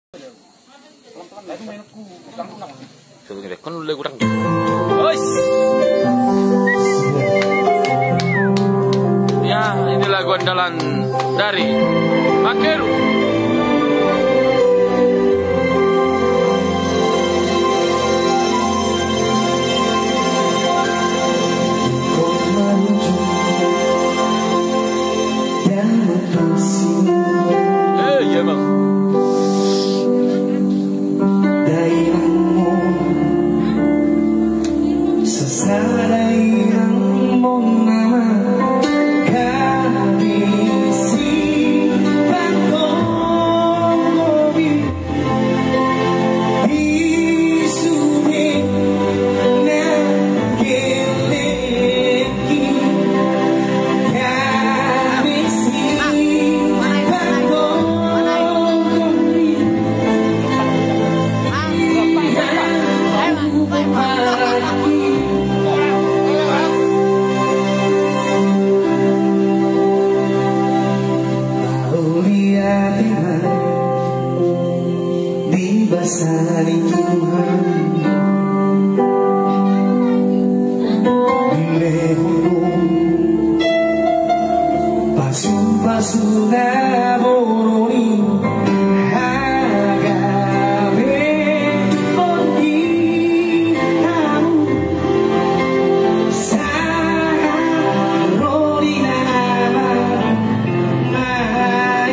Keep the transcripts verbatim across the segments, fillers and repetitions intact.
Kan lu kurang. Ya, ini lagu andalan dari Makeru. Eh, iya bang. Dibasari Tuhan Dilehunung Pasu-pasu na boroni Hagabe Mondi Tamu Saroni nama Mai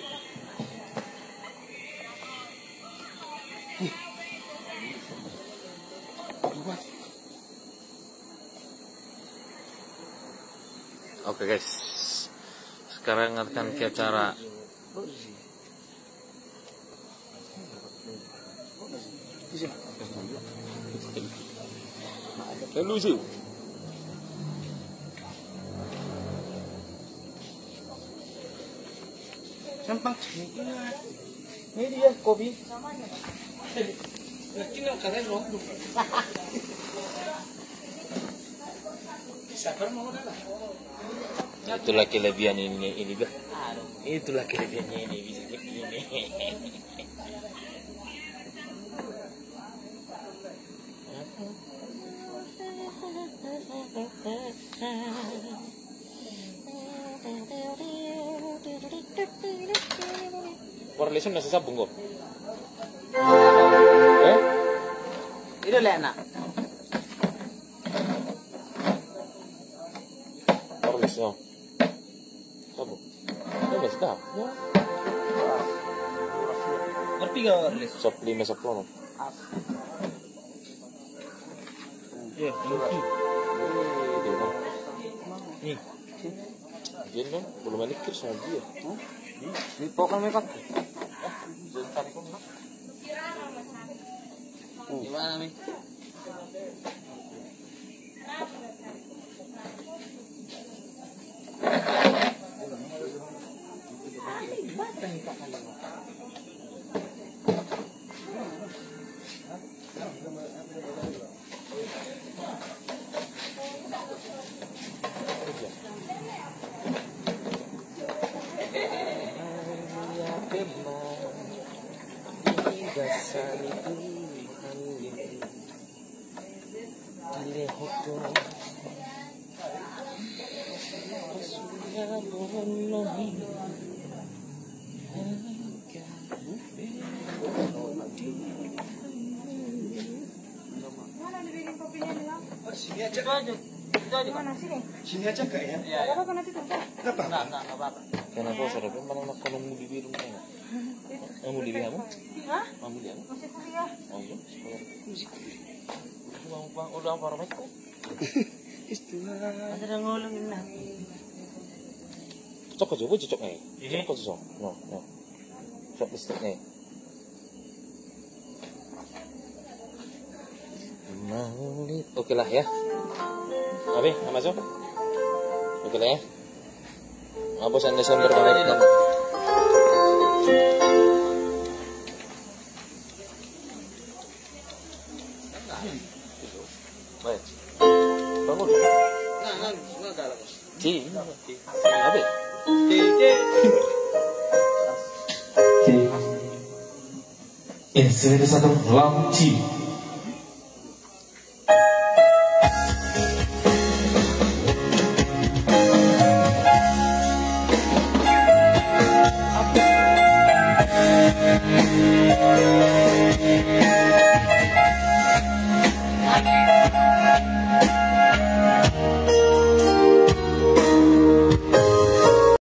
Oke guys, sekarang akan ke acara lucu. Gampang ini dia kopi. Itulah kelebihan ini ini bah. Itulah kelebihannya ini bisa begini. Korelasi nasi sabung kok. Eh? Itu lah nak. Korelasi no. Sabung. Ini sudah. Ngerti gak Orlis? Sop lima sepuluh. Ya, ini. Nih. Dia dong, belum manikir sama dia. Di pokok mereka. Gimana nih? Sini aja. Itu aja. Itu aja. Mana sini? Sini aja gak ya? Ya. Gak apa-apa nanti tumpah. Gak apa-apa. Enggak, enggak, enggak apa-apa. Kenapa saudara mana nak kalau mau di rumah? Mau di kamu? Hah? Mau di kamu? Masih kuliah. Oh iya, sekolah. Bang, bang, udah apa ramai kok? Istilah. Ada yang ngulungin lah. Cocok aja, gue cocok nih. Cocok kok cocok. No, no. Cocok listrik nih. Maulid. Oke lah ya. Abi, masuk. Oke lah ya. Ngapusan Desember banget. Baik. Bangun. Enggak, enggak, enggak galak. Ci. Abi. Cici. Instrumen satu launching. Thank you.